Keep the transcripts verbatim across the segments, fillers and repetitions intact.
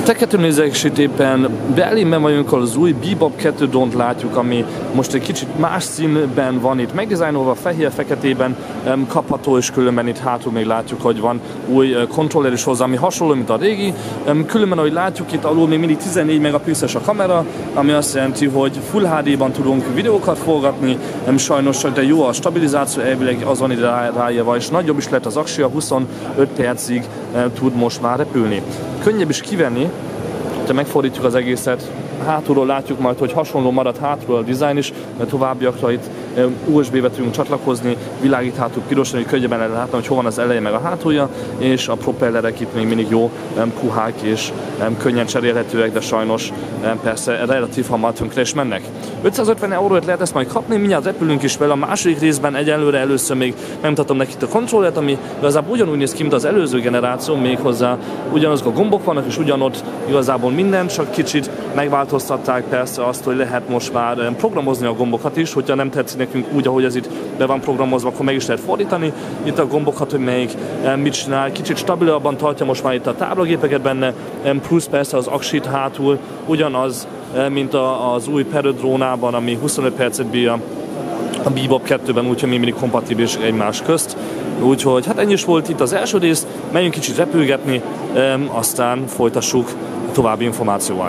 A tekertőnézésítében Berlinben vagyunk, ahol az új Bebop kettő drónt látjuk, ami most egy kicsit más színben van itt megdizájnolva, fehér-feketében kapható, és különben itt hátul még látjuk, hogy van új kontroller is hozzá, ami hasonló, mint a régi. Különben, ahogy látjuk, itt alul még mindig tizennégy megapixeles a kamera, ami azt jelenti, hogy Full há dé-ban tudunk videókat forgatni, sajnos, de jó a stabilizáció, elvileg az van ide ráírva, és nagyobb is lett az aksia, huszonöt percig tud most már repülni. Könnyebb is kivenni, ha megfordítjuk az egészet, hátulról látjuk majd, hogy hasonló marad hátulról a dizájn is, mert továbbiakra itt u es bé-be tudunk csatlakozni, világít hátul pirosan, hogy könnyebben lehet látni, hogy hol van az eleje meg a hátulja, és a propellerek itt még mindig jó puhák és könnyen cserélhetőek, de sajnos persze relatív hamar tönkre is mennek. ötszázötven eurót lehet ezt majd kapni, mindjárt repülünk is vele. A második részben egyelőre először még megmutatom nekik a kontrollert, ami igazából ugyanúgy néz ki, mint az előző generáció, méghozzá ugyanazok a gombok vannak, és ugyanott igazából minden, csak kicsit megváltoztatták persze azt, hogy lehet most már programozni a gombokat is, hogyha nem tetszik nekünk úgy, ahogy ez itt be van programozva, akkor meg is lehet fordítani. Itt a gombokat, hogy melyik mit csinál, kicsit stabilabban tartja most már itt a táblagépeket benne, plusz persze az aksit hátul ugyanaz, mint az új Parrot drónában, ami huszonöt percet bír a Bebop kettőben, úgyhogy még mindig kompatibilis egymás közt. Úgyhogy hát ennyi is volt itt az első rész, menjünk kicsit repülgetni, aztán folytassuk a további információval.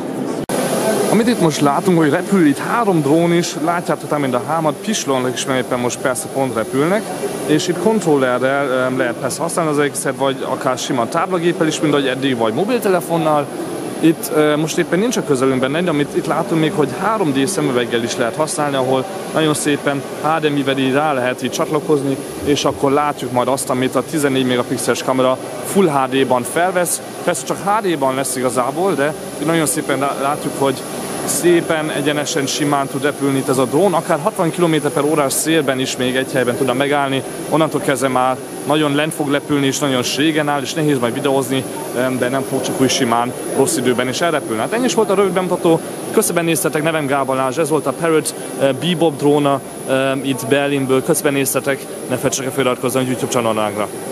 Amit itt most látunk, hogy repül itt három drón is, látjátok talán mind a hámat, pislognak is, mert éppen most persze pont repülnek, és itt kontrollerrel lehet persze használni az egészet, vagy akár sima táblagéppel is, mint ahogy eddig, vagy mobiltelefonnal. Itt most éppen nincs a közelünkben, de amit itt látunk még, hogy három dé szemüveggel is lehet használni, ahol nagyon szépen há dé em-vel így rá lehet így csatlakozni, és akkor látjuk majd azt, amit a tizennégy megapixeles kamera Full há dé-ban felvesz. Persze csak há dé-ban lesz igazából, de nagyon szépen látjuk, hogy szépen, egyenesen, simán tud repülni itt ez a drón, akár hatvan kilométer per órás szélben is még egy helyben tudna megállni, onnantól kezdve már nagyon lent fog repülni, és nagyon ségen áll, és nehéz majd videózni, de nem fog csak úgy simán, rossz időben is elrepülni. Hát ennyi is volt a rövid bemutató, köszönben néztetek, nevem Gál Balázs, ez volt a Parrot Bebop dróna itt Berlinből, köszönben néztetek, ne felejtsetek el feliratkozni a YouTube csatornánkra.